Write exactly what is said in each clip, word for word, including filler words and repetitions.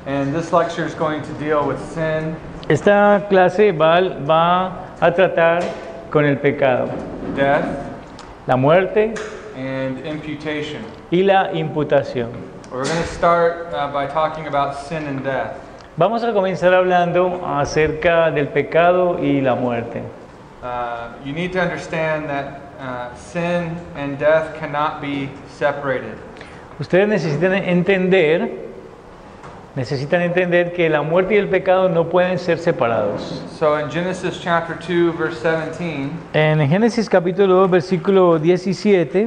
And this lecture is going to deal with sin, Esta clase va, va a tratar con el pecado, death, la muerte and imputation. y la imputación. We're going to start uh, by talking about sin and death. Vamos a comenzar hablando acerca del pecado y la muerte. Uh, you need to understand that uh, sin and death cannot be separated. Ustedes necesitan entender, necesitan entender que la muerte y el pecado no pueden ser separados. So in Genesis chapter two, verse seventeen, En Génesis capítulo dos, versículo diecisiete,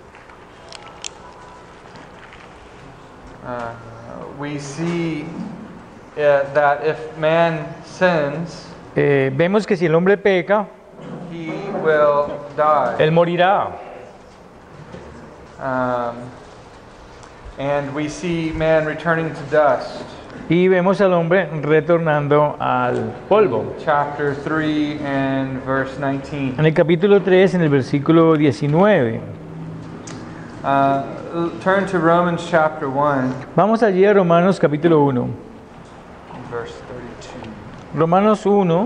uh, we see uh, that if man sins, eh, vemos que si el hombre peca, he will die. él morirá. Um, and we see man returning to dust. Y vemos al hombre retornando al polvo. Chapter three and verse nineteen. En el capítulo tres, en el versículo diecinueve. Uh, turn to Romans chapter one, Vamos allí a Romanos capítulo uno. verse thirty-two. Romanos uno,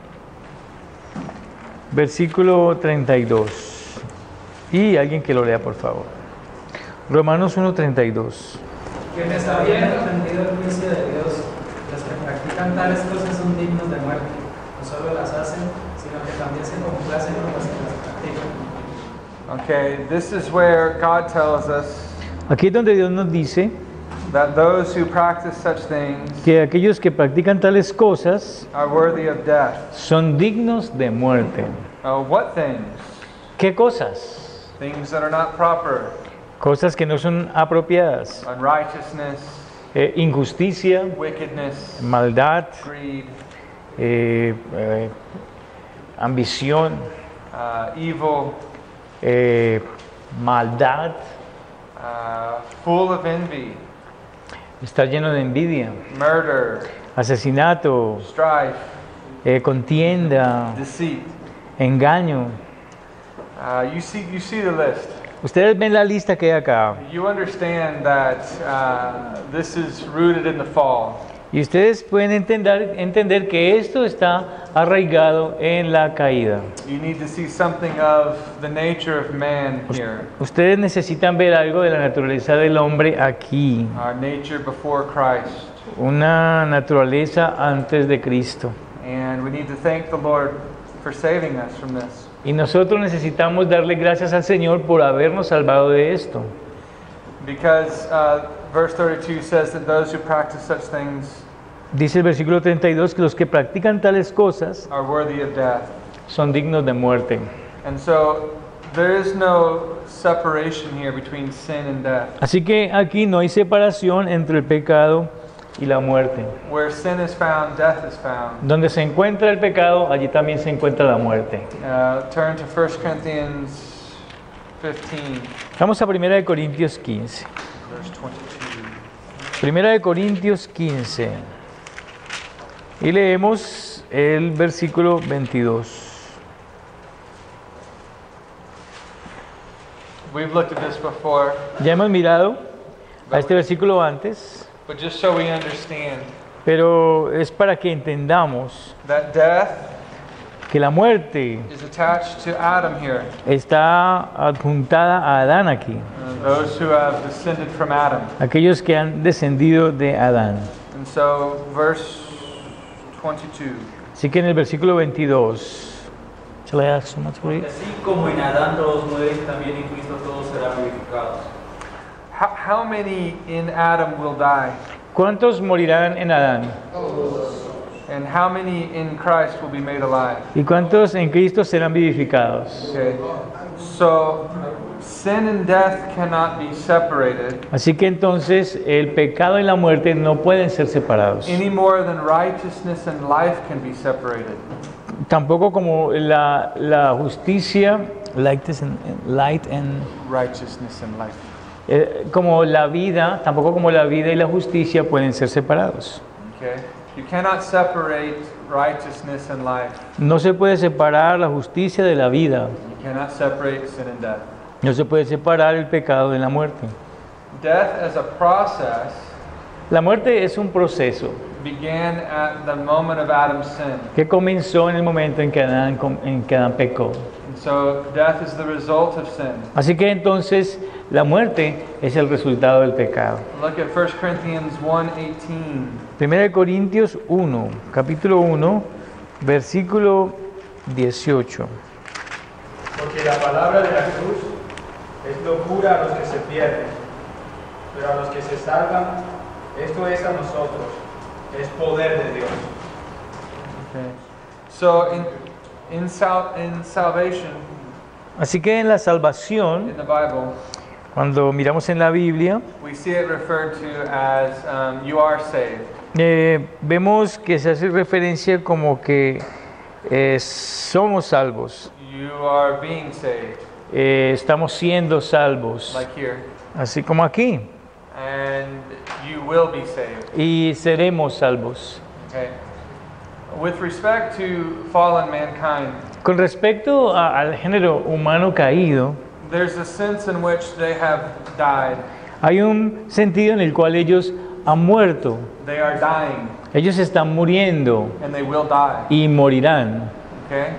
versículo treinta y dos. Y alguien que lo lea, por favor. Romanos uno, treinta y dos. Quienes habiendo entendido el juicio de Dios, los que practican tales cosas son dignos de muerte. No solo las hacen, sino que también se complacen con los que las practican. Okay, this is where God tells us Aquí es donde Dios nos dice that those who practice such things que aquellos que practican tales cosas are worthy of death. son dignos de muerte. Uh, what things? ¿Qué cosas? Things that are not proper. Cosas que no son apropiadas. Unrighteousness, Eh, injusticia, wickedness, maldad, greed, eh, eh, ambición, uh, evil, eh, maldad, uh, full of envy, está lleno de envidia, murder, asesinato, strife, eh, contienda, deceit. engaño. Uh, you see, you see the list. Ustedes ven la lista que hay acá You understand that uh, this is rooted in the fall. y ustedes pueden entender, entender que esto está arraigado en la caída. You need to see something of the nature of man here, Ustedes necesitan ver algo de la naturaleza del hombre aquí, our nature before Christ. una naturaleza antes de Cristo. And we need to thank the Lord for saving us from this. Y nosotros necesitamos darle gracias al Señor por habernos salvado de esto. Because uh, verse thirty-two says that those who practice such things Dice el versículo treinta y dos que los que practican tales cosas are worthy of death. son dignos de muerte. And so there is no separation here between sin and death. Así que aquí no hay separación entre el pecado y la muerte. Where sin is found, death is found. Donde se encuentra el pecado, allí también se encuentra la muerte. Uh, turn to First Corinthians fifteen, Vamos a primera de Corintios quince. verse twenty-two. Primera de Corintios quince. Y leemos el versículo veintidós. We've looked at this before, Ya hemos mirado a este versículo antes, but just so we understand pero es para que entendamos that death que la muerte is attached to Adam here, está adjuntada a Adán aquí, uh, those who have descended from Adam. aquellos que han descendido de Adán. And so, verse twenty-two. Así que en el versículo veintidós, shall I ask someone to read? Así como en Adán todos mueren, también en Cristo todos serán vivificados. How, how many in Adam will die? ¿Cuántos morirán en Adán? And how many in Christ will be made alive? ¿Y cuántos en Cristo serán vivificados? Okay. So, sin and death cannot be separated Así que entonces el pecado y la muerte no pueden ser separados. any more than righteousness and life can be separated. Tampoco como la, la justicia, light and, light and, Righteousness and life. eh, como la vida, tampoco como la vida y la justicia pueden ser separados. Okay. You cannot separate righteousness and life. No se puede separar la justicia de la vida. You cannot separate sin and death. No se puede separar el pecado de la muerte. Death as a process La muerte es un proceso began at the moment of Adam's sin. que comenzó en el momento en que Adán, com- en que Adán pecó. And so death is the result of sin. Así que entonces la muerte es el resultado del pecado. Look at First Corinthians one eighteen. Primera de Corintios uno, capítulo uno, versículo dieciocho. Porque la palabra de la cruz es locura a los que se pierden, pero a los que se salvan, esto es a nosotros, es poder de Dios. Okay. So in in, sal- in salvation Así que en la in salvación, the Bible, cuando miramos en la Biblia, we see it referred to as um, you are saved. eh, vemos que se hace referencia como que eh, somos salvos, You are being saved, eh, estamos siendo salvos, like here, así como aquí, and you will be saved. y seremos salvos. Okay. With respect to fallen mankind, Con respecto a- al género humano caído, there's a sense in which they have died. hay un sentido en el cual ellos han muerto, They are dying, ellos están muriendo and they will die. y morirán. Okay?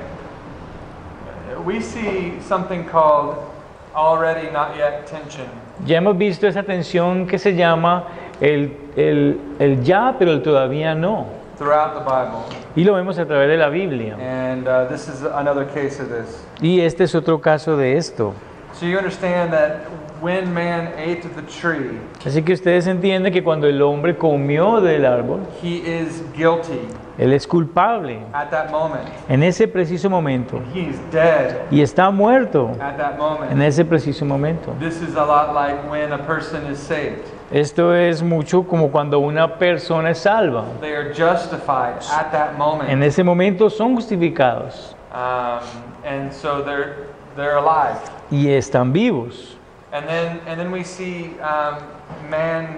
We see something called already not yet tension. Ya hemos visto esa tensión que se llama el, el, el ya, pero el todavía no. Throughout the Bible. Y lo vemos a través de la Biblia. And uh, this is another case of this. Y este es otro caso de esto. So you understand that when man ate of the tree, Así que ustedes entienden que cuando el hombre comió del árbol, he is guilty él es culpable at that moment. en ese preciso momento. He's dead Y está muerto at that en moment. ese preciso momento. This is a lot like when a person is saved. Esto es mucho como cuando una persona es salva. They are justified at that En moment. ese momento son justificados Um, and so they're, they're alive. y están vivos. And then, and then we see um, man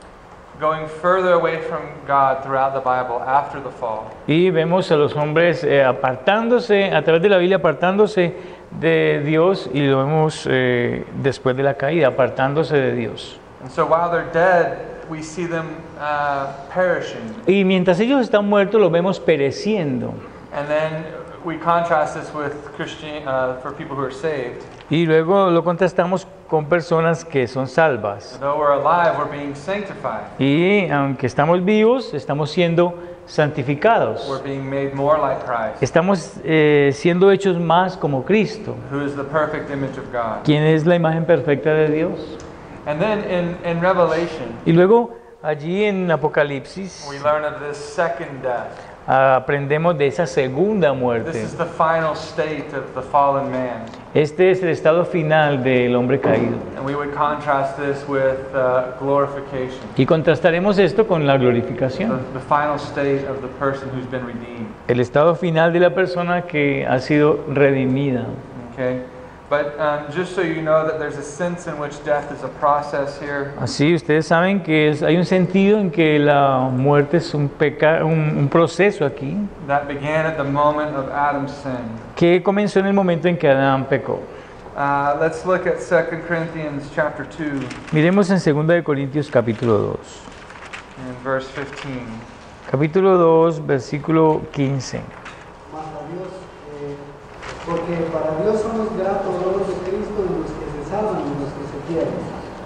going further away from God throughout the Bible after the fall. Y vemos a los hombres eh, apartándose, a través de la Biblia, apartándose de Dios, y lo vemos eh, después de la caída, apartándose de Dios. And so while they're dead, we see them uh, perishing. Y mientras ellos están muertos, los vemos pereciendo. And then we contrast this with Christian uh, for people who are saved. Y luego lo contrastamos con personas que son salvas. Though we're alive, we're being sanctified. Y aunque estamos vivos, estamos siendo santificados. We're being made more like Christ, Estamos eh, siendo hechos más como Cristo, who is the perfect image of God. quien es la imagen perfecta de Dios. And then in, in Revelation, Y luego allí en Apocalipsis we learn of this second death. ah, aprendemos de esa segunda This muerte. is the final state of the fallen man. Este es el estado final del hombre caído. And we would contrast this with uh, glorification, Y contrastaremos esto con la the, glorificación. the final state of the person who's been redeemed. El estado final de la persona que ha sido redimida. Okay? But um, just so you know that there's a sense in which death is a process here. Así ustedes saben que es- hay un sentido en que la muerte es un, peca, un, un proceso aquí That began at the moment of Adam's sin. que comenzó en el momento en que Adán pecó. Uh, let's look at Second Corinthians chapter two Miremos en segunda de Corintios capítulo dos. and verse fifteen. Capítulo dos, versículo quince. Mas a Dios, eh, porque para Dios somos gratos dolor de Cristo en los que se salvan y los que se pierden.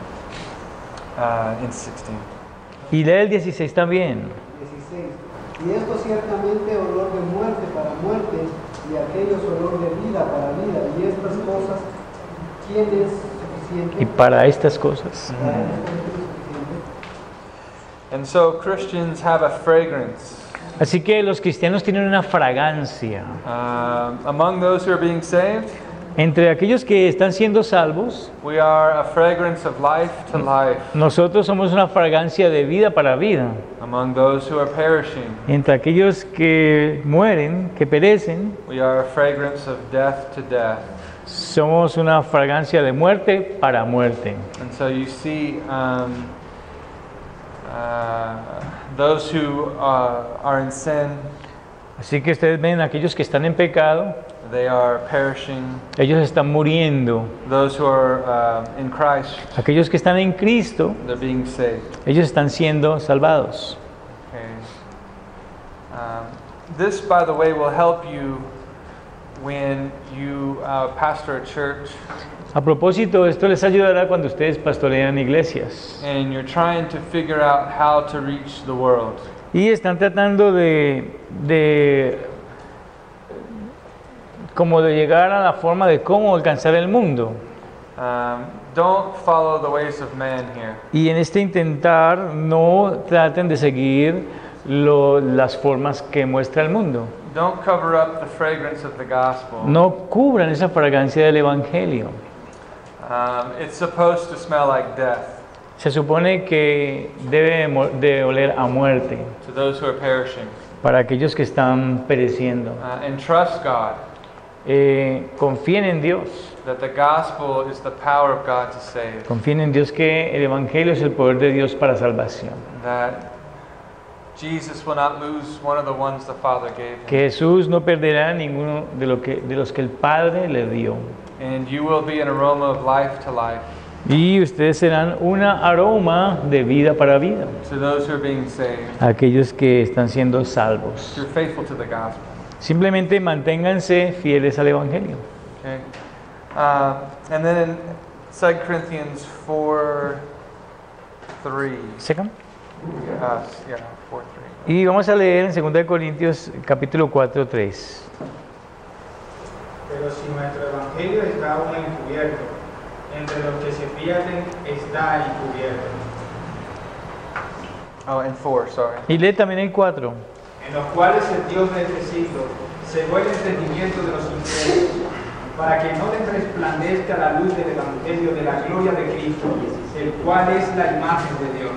Uh, in sixteen. Y lee el dieciséis también. dieciséis. Y esto ciertamente olor de muerte para muerte, y aquellos olor de vida para vida, y estas cosas, ¿quién es suficiente? Y para estas cosas. Para esto es suficiente. And so Christians have a fragrance. Así que los cristianos tienen una fragancia. Um, among those who are being saved, Entre aquellos que están siendo salvos, we are a fragrance of life to life. nosotros somos una fragancia de vida para vida. Among those who are perishing, Entre aquellos que mueren, que perecen, we are a fragrance of death to death. somos una fragancia de muerte para muerte. And so you see um, uh, those who uh, are in sin, Así que ustedes ven aquellos que están en pecado, they are perishing. ellos están muriendo. Those who are uh, in Christ, Aquellos que están en Cristo, they're being saved. ellos están siendo salvados. Okay. Um, this, by the way, will help you when you uh, pastor a church A propósito, esto les ayudará cuando ustedes pastorean iglesias and you're trying to figure out how to reach the world. y están tratando de, de como de llegar a la forma de cómo alcanzar el mundo. Um, don't follow the ways of man here. Y en este intentar no traten de seguir lo- las formas que muestra el mundo. Don't cover up the fragrance of the gospel. No cubran esa fragancia del evangelio. Um, it's supposed to smell like death Se supone que debe de mo- de oler a muerte to those who are perishing. para aquellos que están pereciendo. Uh, and trust God Eh, confíen en Dios. that the gospel is the power of God to save. Confíen en Dios que el evangelio es el poder de Dios para salvación. That Jesus will not lose one of the ones the Father gave him. Que Jesús no perderá ninguno de, lo que, de los que el Padre le dio. And you will be an aroma of life to life Y ustedes serán una aroma de vida para vida. to those who are being saved. Aquellos que están siendo salvos. You're faithful to the gospel. Simplemente manténganse fieles al evangelio. Okay. Uh, and then in Second Corinthians four three. Second. Uh, yeah, four three. Y vamos a leer en segunda de Corintios capítulo cuatro, tres. Pero si nuestro evangelio está aún encubierto, entre los que se pierden está encubierto, Oh, and four, sorry. Y lee también el cuatro. en los cuales el Dios de este siglo cegó el entendimiento de los incrédulos, para que no les resplandezca la luz del evangelio de la gloria de Cristo, el cual es la imagen de Dios.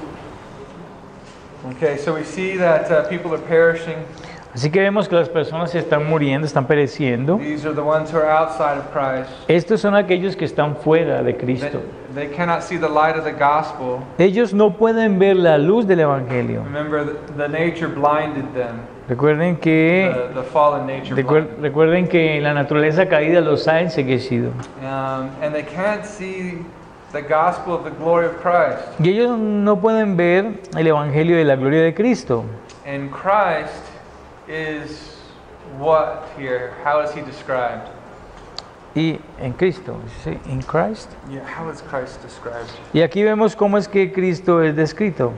Okay, so we see that uh, people are perishing. Así que vemos que las personas están muriendo, están pereciendo. These are the ones who are outside of Christ. Estos son aquellos que están fuera de Cristo. They, they cannot see the light of the gospel. Ellos no pueden ver la luz del evangelio. Remember, the, the nature blinded them. Recuerden que The, the fallen nature recuer- blinded. recuerden que la naturaleza caída los ha enseguecido. Um, and they can't see the gospel of the glory of Christ. Y ellos no pueden ver el evangelio de la gloria de Cristo. And Christ is what here? How is he described? Y en Cristo, ¿sí? In Christ. Yeah, how is Christ described? Y aquí vemos cómo es que Cristo es descrito.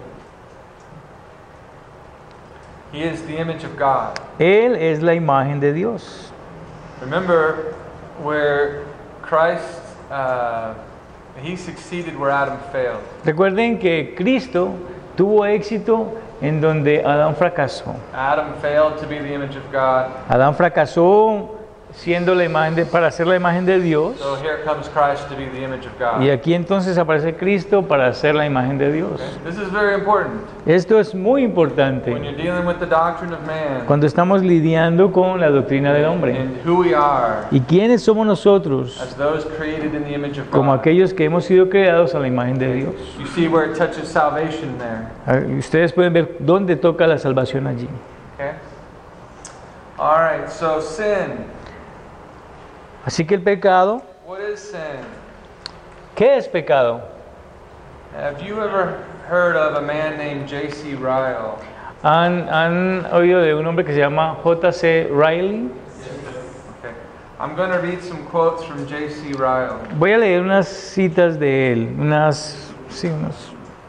He is the image of God. Él es la imagen de Dios. Remember where Christ, uh, he succeeded where Adam failed. Recuerden que Cristo tuvo éxito en donde Adán fracasó. Adam failed to be the image of God. Adán fracasó siendo la imagen de, para ser la imagen de Dios. So here comes Christ to be the image of God. Y aquí entonces aparece Cristo para ser la imagen de Dios. Okay? This is very important. Esto es muy When importante you're dealing with the doctrine of man cuando estamos lidiando con la doctrina del hombre. and who we are ¿Y quiénes somos nosotros? as those created in the image of Como God. aquellos que hemos sido creados a la imagen de Dios. You see where it touches salvation there. Ah, ustedes pueden ver dónde toca la salvación allí. Okay? All right, so sin. Así que el pecado, What is sin? ¿qué es pecado? Have you ever heard of a man named J C Ryle? ¿Han, han oído de un hombre que se llama J C Riley? Okay. I'm going to read some quotes from J C Ryle. Voy a leer unas citas de él, unas, sí, unos.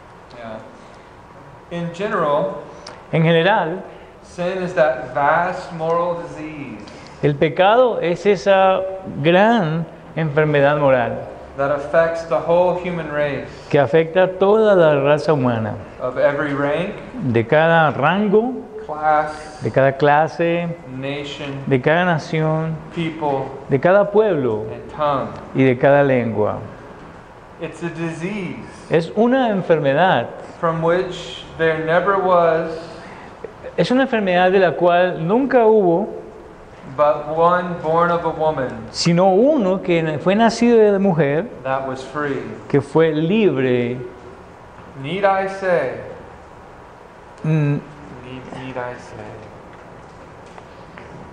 Yeah. In general, En general, sin is that vast moral disease el pecado es esa gran enfermedad moral that affects the whole human race que afecta a toda la raza humana, of every rank, de cada rango, class, de cada clase, nation, de cada nación, people, de cada pueblo and tongue. y de cada lengua. It's a disease Es una enfermedad, from which there never was es una enfermedad de la cual nunca hubo but one born of a woman sino uno que fue nacido de mujer, that was free. que fue libre. Need I say? Mm, Need, need I say?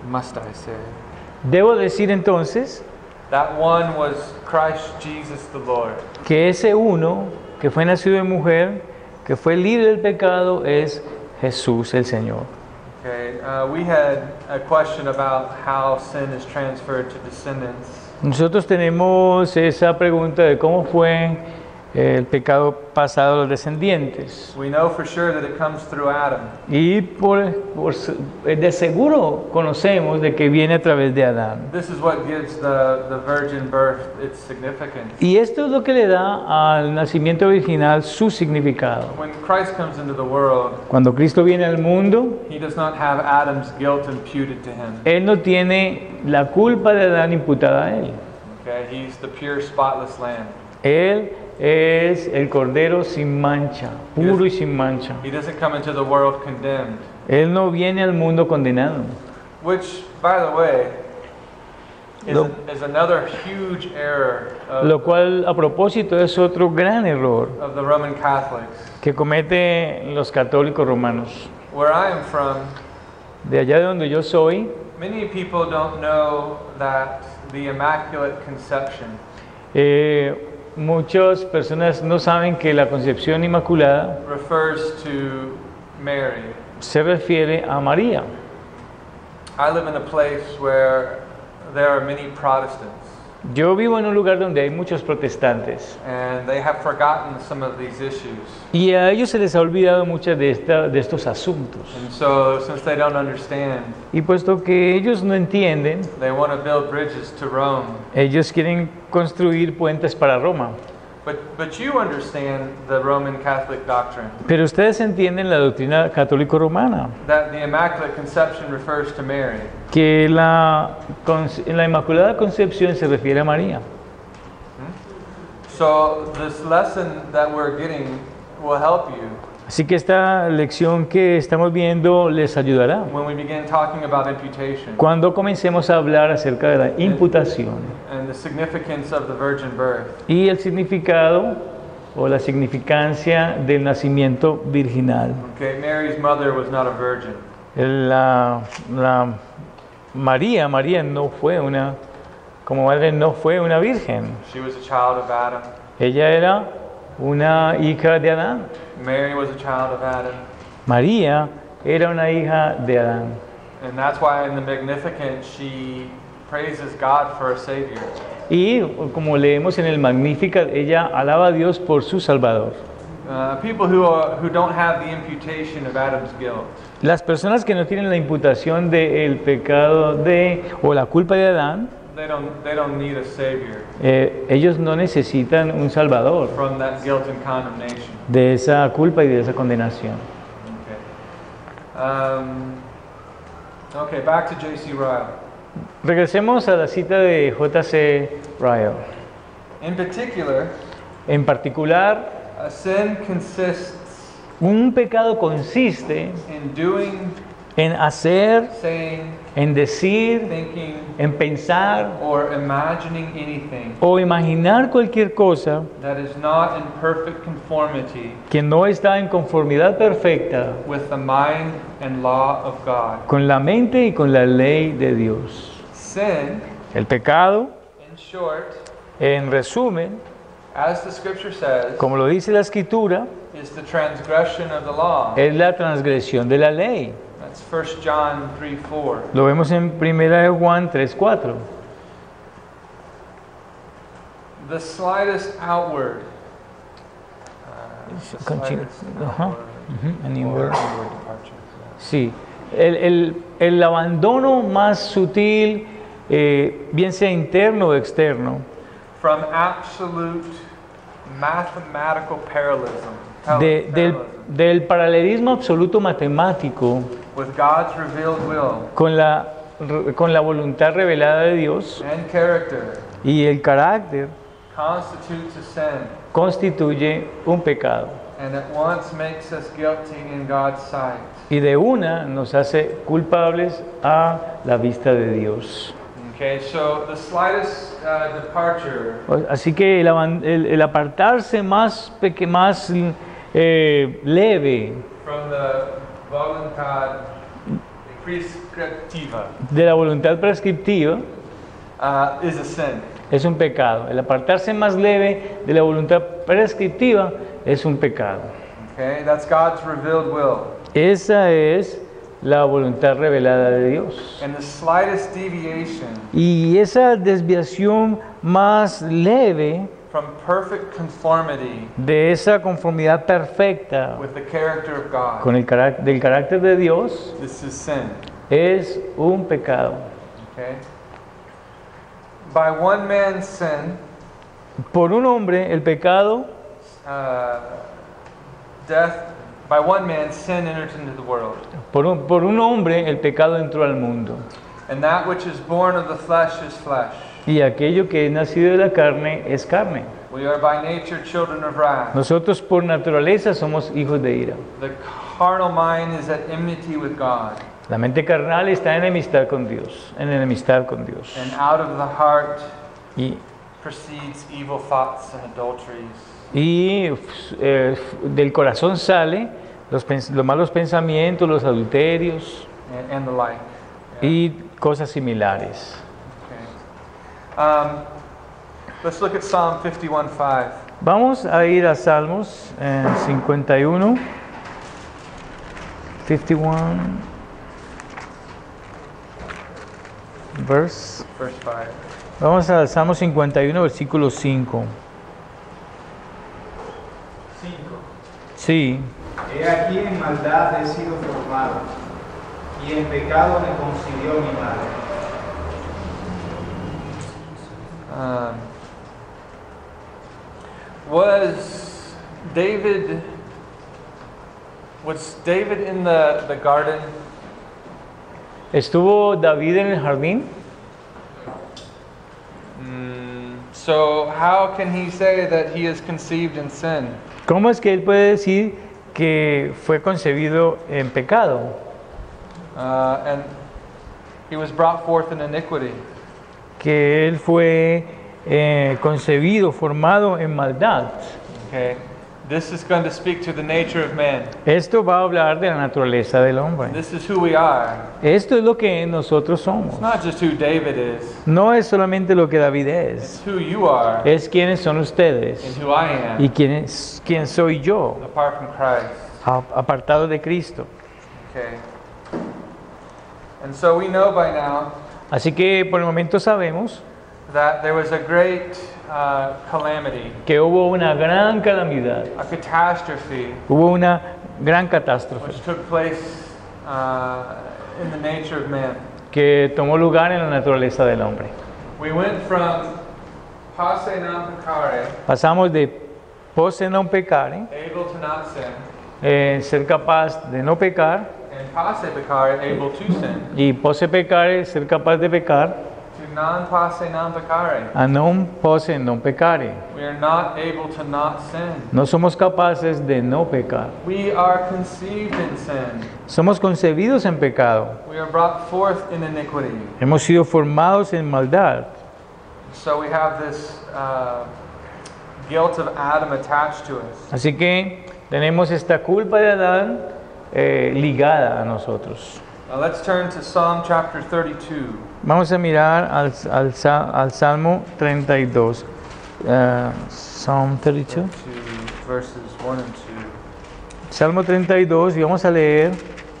must I say? Debo decir entonces That one was Christ Jesus the Lord. que ese uno que fue nacido de mujer, que fue libre del pecado, es Jesús el Señor. Okay, uh, we had a question about how sin is transferred to descendants. Nosotros tenemos esa pregunta de cómo fue el pecado pasado a los descendientes. We know for sure that it comes through Adam. Y por, por, de seguro conocemos de que viene a través de Adán. This is what gives the, the virgin birth its significance. Y esto es lo que le da al nacimiento virginal su significado. When Christ comes into the world, Cuando Cristo viene al mundo, he does not have Adam's guilt imputed to him. Él no tiene la culpa de Adán imputada a Él. Okay, he's the pure, spotless lamb. Él es el Cordero sin mancha, puro y sin mancha. He doesn't come into the world condemned. Él no viene al mundo condenado. Which, by the way, is, Lo- a- is another huge error of, Lo cual, a propósito, es otro gran error of the Roman Catholics. que cometen los católicos romanos. Where I am from, De allá de donde yo soy, many people don't know that the Immaculate Conception eh, muchas personas no saben que la concepción inmaculada refers to Mary. se refiere a María. I live in a place where there are many Protestants, Yo vivo en un lugar donde hay muchos protestantes and they have forgotten some of these issues. y a ellos se les ha olvidado muchas de, esta, de estos asuntos. And so, since they don't understand, Y puesto que ellos no entienden, they want to build bridges to Rome. ellos quieren construir puentes para Roma. But, but you understand the Roman Catholic doctrine Pero ustedes entienden la doctrina católico-romana, that the Immaculate Conception refers to Mary. que la, conce- la Inmaculada Concepción se refiere a María. So, this lesson that we're getting will help you Así que esta lección que estamos viendo les ayudará when we begin talking about imputation cuando comencemos a hablar acerca de la imputación and the significance of the virgin birth. y el significado o la significancia del nacimiento virginal. Okay, Mary's mother was not a virgin. La, la María, María no fue una, como madre no fue una virgen. She was a child of Adam. Ella era una hija de Adán. Mary was a child of Adam. María era una hija de Adán. And that's why in the Magnificat she praises God for a Savior. Y como leemos en el Magnificat, ella alaba a Dios por su Salvador. Uh, people who, are, who don't have the imputation of Adam's guilt, Las personas que no tienen la imputación del pecado de o la culpa de Adán, they don't, they don't need a Savior eh, ellos no necesitan un Salvador from that guilt and condemnation. de esa culpa y de esa condenación. Okay. Um, okay, back to J C Ryle. Regresemos a la cita de J C Ryle. In particular, En particular, a sin consists un pecado consiste in doing, en hacer, saying, en decir, thinking, en pensar or imagining anything o imaginar cualquier cosa that is not in perfect conformity que no está en conformidad perfecta with the mind and law of God. con la mente y con la ley de Dios. Sin, El pecado, in short, en resumen, as the scripture says, como lo dice la Escritura, is the transgression of the law. es la transgresión de la ley. That's First John three four. Lo vemos en primera de Juan tres cuatro. The slightest outward. uh, the Continue. slightest Ajá. outward Ujú, an or inward. inward departure. Sí, el, el- el abandono más sutil, eh, bien sea interno o externo, From absolute mathematical parallelism, de- del, parallelism del paralelismo absoluto matemático with God's revealed will con la, con la voluntad revelada de Dios and character y el carácter, constitutes a sin, constituye un pecado. and at once makes us guilty in God's sight. Y de una nos hace culpables a la vista de Dios. Okay, so the slightest uh, departure Así que el, aban- el- el apartarse más, peque- más eh, leve from the voluntad de prescriptiva de la voluntad prescriptiva uh, is a sin. es un pecado. El apartarse más leve de la voluntad prescriptiva es un pecado. Okay, that's God's revealed will. Esa es la voluntad revelada de Dios. And the slightest deviation Y esa desviación más leve from perfect conformity de esa conformidad perfecta with the character of God, con el cará- del carácter de Dios this is sin. es un pecado. Okay? By one man's sin, Por un hombre el pecado, uh, death, by one man sin entered into the world. por un, por un hombre el pecado entró al mundo. And that which is born of the flesh is flesh. Y aquello que es nacido de la carne es carne. We are by nature children of wrath. Nosotros por naturaleza somos hijos de ira. The carnal mind is at enmity with God. La mente carnal está en enemistad con Dios, en enemistad con Dios. And out of the heart Y, proceeds evil thoughts and adulteries, y eh, del corazón sale los, pens- los malos pensamientos, los adulterios and, and the like. Yeah. y cosas similares. Okay. Um, let's look at Psalm fifty-one five. Vamos a ir a Salmos eh, cincuenta y uno, cincuenta y uno, verse. Verse five. Vamos al Salmo cincuenta y uno, versículo cinco. cinco. Sí, He aquí en maldad he sido formado, y en pecado me concibió mi madre. Um, was David was David in the, the garden? ¿estuvo David en el jardín? Mm, so how can he say that he is conceived in sin? ¿Cómo es que él puede decir que fue concebido en pecado? Uh, and he was brought forth in iniquity. Que él fue eh, concebido, formado en maldad. Okay, this is going to speak to the nature of man. Esto va a hablar de la naturaleza del hombre. This is who we are. Esto es lo que nosotros somos. It's not just who David is. No es solamente lo que David It's es, who you are es quiénes son ustedes and who I am, y quién, es, quién soy yo, apart from Christ. a- apartado de Cristo. Okay. And so we know by now Así que por el momento sabemos that there was a great uh, calamity, que hubo una gran calamidad, a catastrophe, hubo una gran catástrofe which took place uh, in the nature of man. que tomó lugar en la naturaleza del hombre. We went from passe non peccare, Pasamos de pose non peccare, able to not sin, eh, ser capaz de no pecar, and passe peccare, able to sin, y pose peccare, ser capaz de pecar, to non passe non peccare. a non pose non peccare. We are not able to not sin. No somos capaces de no pecar. We are conceived in sin. Somos concebidos en pecado. We are brought forth in iniquity. Hemos sido formados en maldad. So we have this uh, guilt of Adam attached to us. Así que tenemos esta culpa de Adán eh, ligada a nosotros. Now let's turn to Psalm chapter thirty-two. Vamos a mirar al, al, sa- al Salmo treinta y dos. Uh, Psalm treinta y dos. To verses one and two. Salmo treinta y dos, y vamos a leer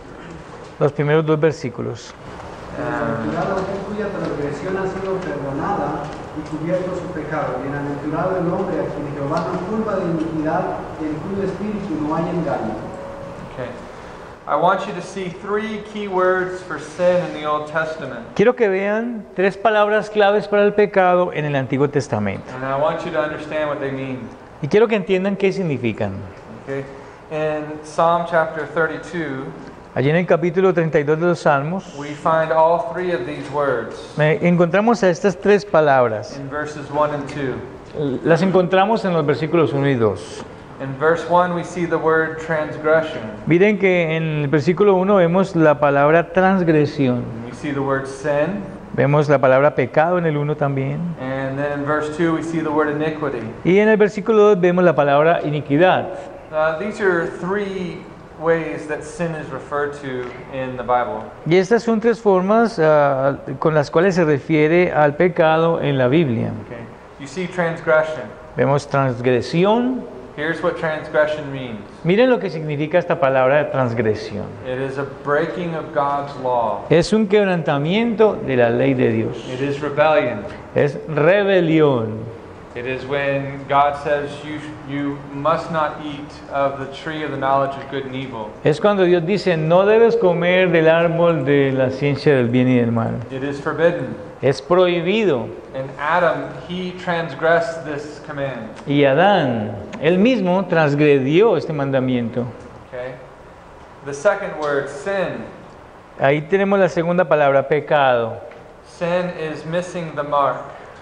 los primeros dos versículos. Bienaventurado aquel cuya transgresión ha sido perdonada y cubierto su pecado. Bienaventurado el hombre a quien Jehová no culpa de iniquidad y en cuyo espíritu no hay engaño. Okay. I want you to see three key words for sin in the Old Testament. Quiero que vean tres palabras claves para el pecado en el Antiguo Testamento. And I want you to understand what they mean. Y quiero que entiendan qué significan. Okay? In Psalm chapter thirty-two, Allí en el capítulo treinta y dos de los Salmos, we find all three of these words eh, encontramos a estas tres palabras. in verses one and two. Las encontramos en los versículos uno y dos. In verse one, we see the word transgression. Miren que en el versículo uno vemos la palabra transgresión. We see the word sin. Vemos la palabra pecado en el uno también. And then in verse two, we see the word iniquity. Y en el versículo dos vemos la palabra iniquidad. Uh, these are three ways that sin is referred to in the Bible. Y estas son tres formas ah, con las cuales se refiere al pecado en la Biblia. Okay. You see transgression. Vemos transgresión. Here's what transgression means. Miren lo que significa esta palabra transgresión. It is a breaking of God's law. Es un quebrantamiento de la ley de Dios. It is rebellion. Es rebelión. It is when God says you you must not eat of the tree of the knowledge of good and evil. Es cuando Dios dice, no debes comer del árbol de la ciencia del bien y del mal. It is forbidden. Es prohibido. And Adam, he transgressed this command. Y Adán, él mismo transgredió este mandamiento. Okay? The second word, sin. Ahí tenemos la segunda palabra, pecado. Sin is missing the mark.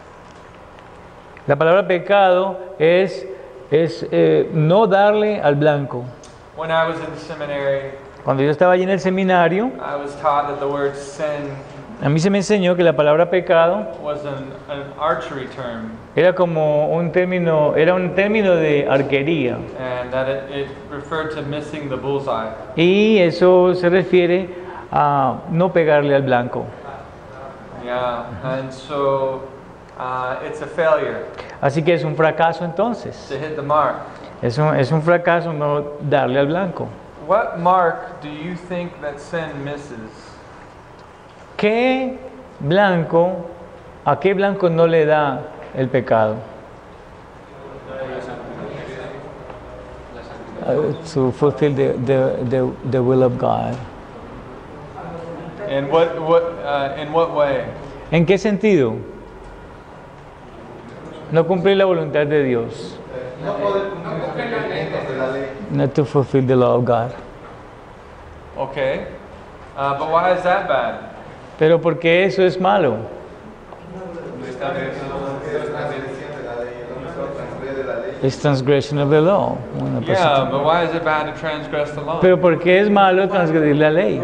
La palabra pecado es, es eh, no darle al blanco. When I was in seminary, Cuando yo estaba allí en el seminario, I was taught that the word sin a mí se me enseñó que la palabra pecado was an, an archery term, era como un término, era un término de arquería. and that it, it referred to missing the bullseye. Y eso se refiere a no pegarle al blanco. Yeah, and so uh, it's a failure Así que es un fracaso entonces. to hit the mark. Es un, es un fracaso no darle al blanco. What mark do you think that sin misses? ¿Qué blanco, a qué blanco no le da el pecado? Uh, to fulfill the, the, the, the will of God. And what, what, uh, in what way? ¿En qué sentido? No cumplir la voluntad de Dios. Not to fulfill the law of God. Okay, uh, but why is that bad? Pero ¿por qué eso es malo? Es transgression of the law. Bueno, pues, Yeah, but why is it bad to transgress the law? pero ¿por qué es malo transgredir la ley?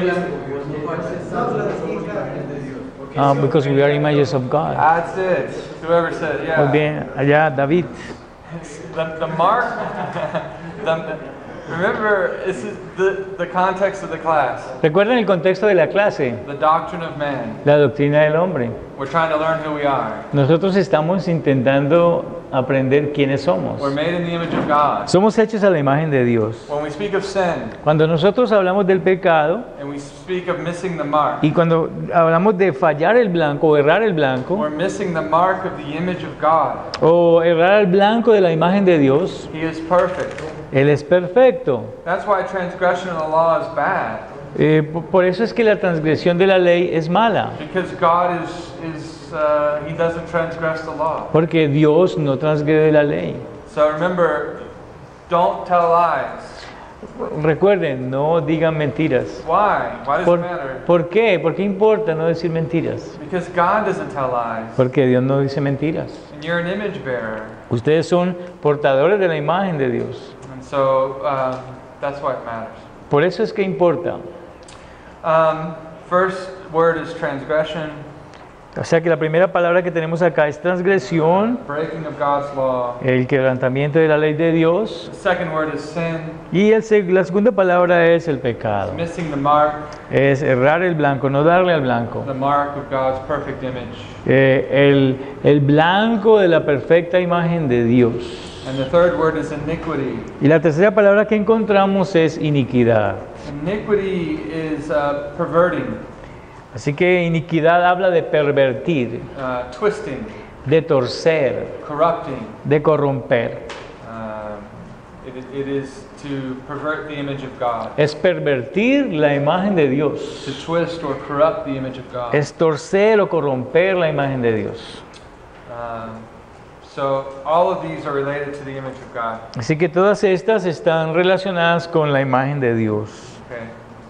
Ah, because we are images of God. That's it. Whoever said, Muy yeah. bien, allá David. The, the mark, the, remember, this is the, the context of the class, Recuerden el contexto de la clase, the doctrine of man. la doctrina del hombre. We're trying to learn who we are. Nosotros estamos intentando aprender quiénes somos. We're made in the image of God. Somos hechos a la imagen de Dios. When we speak of sin Cuando nosotros hablamos del pecado and we speak of missing the mark, y cuando hablamos de fallar el blanco o errar el blanco we're missing the mark of the image of God. o errar el blanco de la imagen de Dios, He is perfect. Él es perfecto. That's why transgression of the law is bad. Eh, po- por eso es que la transgresión de la ley es mala, Because God is, is uh, He doesn't transgress the law. porque Dios no transgrede la ley. So remember, don't tell lies. Recuerden, no digan mentiras. Why? Why does ¿Por, it matter? ¿Por qué? ¿Por qué importa no decir mentiras? Because God doesn't tell lies. Porque Dios no dice mentiras. And you're an image bearer. Ustedes son portadores de la imagen de Dios. And so uh, that's why it matters. Por eso es que importa. Um, first word is transgression, O sea que la primera palabra que tenemos acá es transgresión, breaking of God's law. el quebrantamiento de la ley de Dios. The second word is sin, Y el seg- la segunda palabra es el pecado. missing the mark, Es errar el blanco, no darle al blanco. the mark of God's perfect image. Eh, el, el blanco de la perfecta imagen de Dios. And the third word is iniquity. Y la tercera palabra que encontramos es iniquidad. Iniquity is uh, perverting, Así que iniquidad habla de pervertir, uh, twisting, de torcer, corrupting. de corromper. Um, it, it is to pervert the image of God, Es pervertir la imagen de Dios. to twist or corrupt the image of God. Es torcer o corromper la imagen de Dios. Um, so all of these are related to the image of God. Así que todas estas están relacionadas con la imagen de Dios. Okay.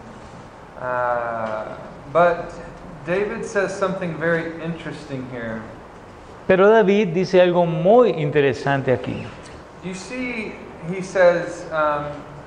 Uh, but David says something very interesting here. Pero David dice algo muy interesante aquí. You see, he says, um,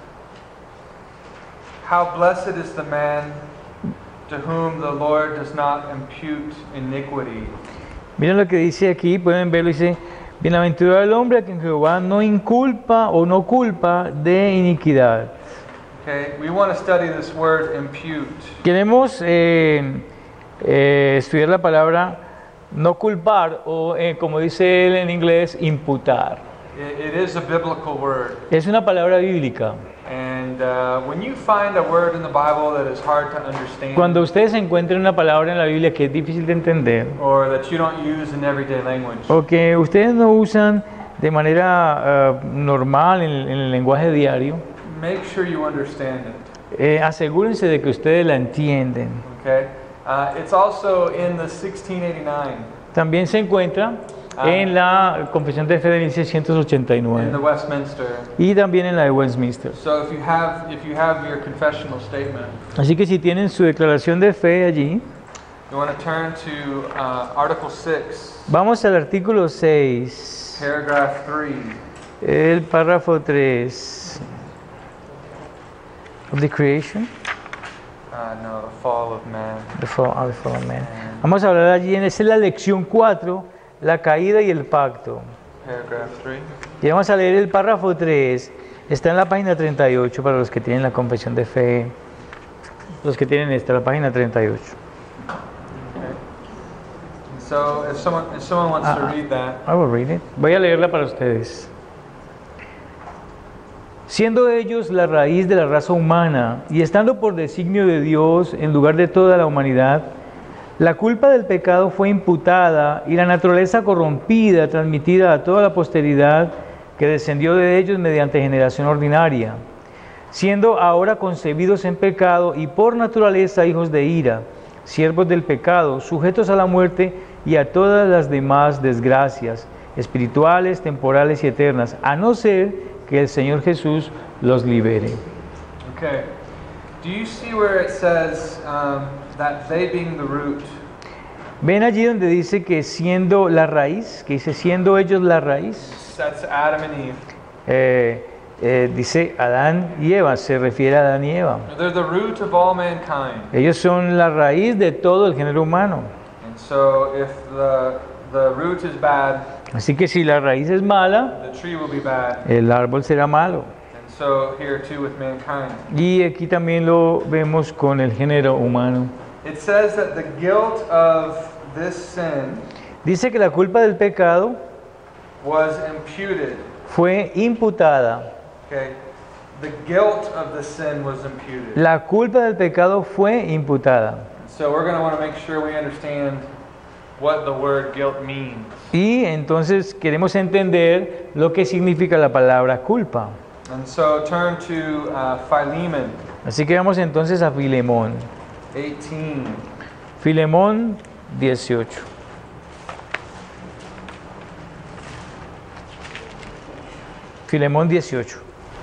how blessed is the man to whom the Lord does not impute iniquity. Miren lo que dice aquí, pueden verlo, dice, bienaventurado el hombre a quien Jehová no inculpa o no culpa de iniquidad. Okay, we want to study this word impute. Queremos eh, eh, estudiar la palabra no culpar o eh, como dice él en inglés, imputar. It, it is a biblical word. Es una palabra bíblica. And uh, when you find a word in the Bible that is hard to understand, Cuando ustedes encuentren una palabra en la Biblia que es difícil de entender or that you don't use in everyday language, o que ustedes no usan de manera uh, normal en, en el lenguaje diario, make sure you understand it. eh, asegúrense de que ustedes la entienden. Okay? Uh, it's also in the sixteen eighty-nine También se encuentra en la Confesión de Fe de mil seiscientos ochenta y in the nueve Westminster. y también en la de Westminster. So if you have if you have your confessional statement, Así que si tienen su declaración de fe allí, you want to turn to uh, Article six, vamos al artículo seis, paragraph three. el párrafo tres. Of the creation, Uh, no, the fall of man. the fall, oh, the fall of man. Vamos a hablar allí, en esa es la lección cuatro, la caída y el pacto. Paragraph three. Y vamos a leer el párrafo tres, está en la página treinta y ocho para los que tienen la confesión de fe, los que tienen esta, la página treinta y ocho. Okay. So if someone if someone wants to Ah, read that, I will read it. Voy a leerla para ustedes. Siendo ellos la raíz de la raza humana y estando por designio de Dios en lugar de toda la humanidad, la culpa del pecado fue imputada y la naturaleza corrompida transmitida a toda la posteridad que descendió de ellos mediante generación ordinaria, siendo ahora concebidos en pecado y por naturaleza hijos de ira, siervos del pecado, sujetos a la muerte y a todas las demás desgracias, espirituales, temporales y eternas, a no ser que el Señor Jesús los libere. okay. Do you see where it says um, that they being the root? Ven allí donde dice que siendo la raíz, que dice siendo ellos la raíz, That's Adam and Eve. eh, eh, dice Adán y Eva, se refiere a Adán y Eva. They're the root of all mankind. Ellos son la raíz de todo el género humano. And so if the the root is bad, Así que si la raíz es mala, the tree will be bad. el árbol será malo. And so here too with mankind. Y aquí también lo vemos con el género humano. It says that the guilt of this sin Dice que la culpa del pecado was imputed. fue imputada. Okay. The guilt of the sin was imputed. La culpa del pecado fue imputada. So we're going to want to make sure we understand what the word guilt means. Y entonces queremos entender lo que significa la palabra culpa. And so turn to uh, Philemon Así que vamos entonces a Filemón. eighteen. Filemón dieciocho. Filemón dieciocho.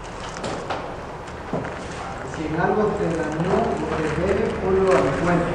Si en algo te dañó o te debe, ponlo a mi cuenta.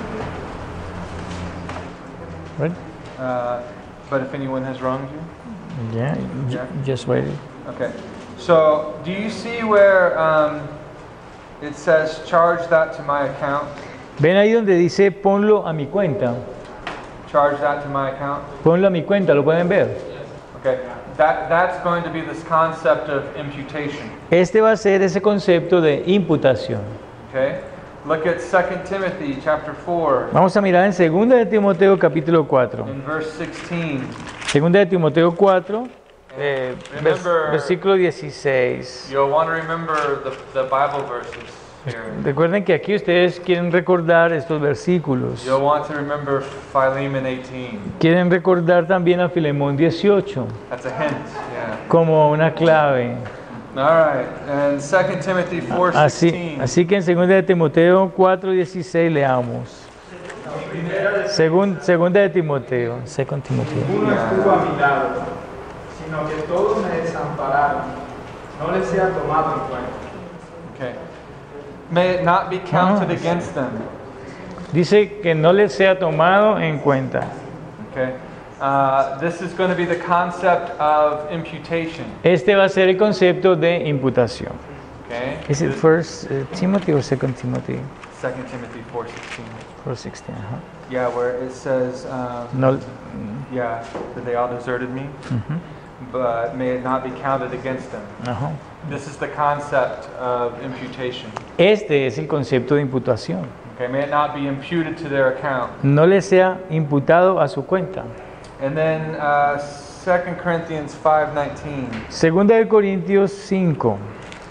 Right? Uh, but if anyone has wronged you. Yeah, j- Yeah. just wait. Okay. So do you see where um, it says charge that to my account? Ven ahí donde dice ponlo a mi cuenta. Charge that to my account. Ponlo a mi cuenta, ¿lo pueden ver? Okay. That that's going to be this concept of imputation. Este va a ser ese concepto de imputación. Okay. Look at Second Timothy chapter four Vamos a mirar en segunda de Timoteo capítulo cuatro. in verse sixteen. Segunda de Timoteo cuatro, eh, vers- Remember- versículo dieciséis. You'll want to remember the, the Bible verses here. Recuerden que aquí ustedes quieren recordar estos versículos. You'll want to remember Philemon eighteen. Quieren recordar también a Filemón dieciocho That's a hint. Yeah. como una clave. All right. And Second Timothy four Así, sixteen. así que en segunda de Timoteo cuatro dieciséis leamos. Segun- segunda de Timoteo. Second Timoteo. Ninguno estuvo a mi lado, sino que todos me desampararon. No les sea tomado en cuenta. Okay. May it not be counted Ah. against them. Dice que no les sea tomado en cuenta. Okay. Uh, this is going to be the concept of imputation. Este va a ser el concepto de imputación. Okay. Is it first uh, Timothy or second Timothy? Second Timothy four sixteen. four sixteen. Uh-huh. Yeah, where it says, um, No. yeah, that they all deserted me. Mhm. but may it not be counted against them. Ajá. This is the concept of imputation. Este es el concepto de imputación. Okay, may it not be imputed to their account. No le sea imputado a su cuenta. And then uh, Second Corinthians five nineteen. Segunda de Corintios cinco.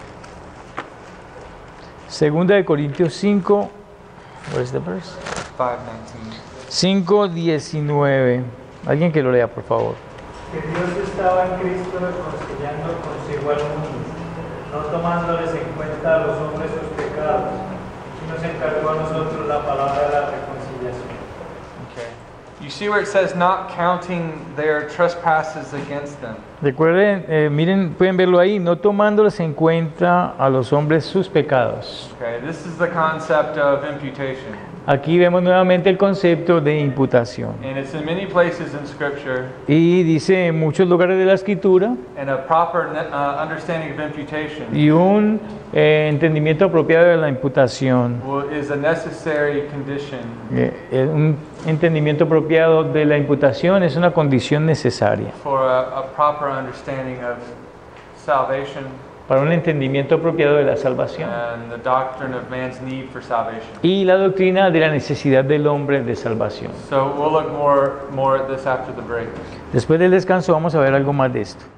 Segunda de Corintios cinco. Where's the verse? five nineteen. cinco diecinueve. Alguien que lo lea, por favor. Que Dios estaba en Cristo reconciliando consigo al mundo, no tomándoles en cuenta a los hombres sus pecados, y nos encargó a nosotros la palabra de la reconciliación. Okay. You see where it says not counting their trespasses against them. Recuerden, eh, miren, pueden verlo ahí, no tomándoles en cuenta a los hombres sus pecados. Okay, this is the concept of imputation. Aquí vemos nuevamente el concepto de imputación. And it's in many places in Scripture. Y dice en muchos lugares de la Escritura, And a proper uh, understanding of imputation y un eh, entendimiento apropiado de la imputación, will, is a necessary condition eh, eh, un entendimiento apropiado de la imputación es una condición necesaria for a, a proper understanding of salvation para un entendimiento apropiado de la salvación and the doctrine of man's need for salvation. y la doctrina de la necesidad del hombre de salvación. So we'll look more more at this after the break. Después del descanso vamos a ver algo más de esto.